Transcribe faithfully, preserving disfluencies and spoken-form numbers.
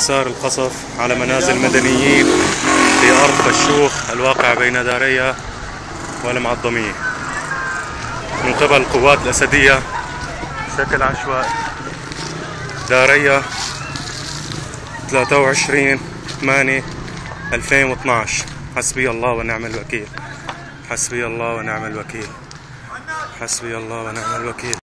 استئثار القصف على منازل مدنيين في أرض فشوخ الواقع بين داريا والمعظمية من قبل القوات الأسدية بشكل عشوائي. داريا ثلاثة وعشرين ثمانية ألفين واثناشر. حسبي الله ونعم الوكيل. حسبي الله ونعم الوكيل. حسبي الله ونعم الوكيل.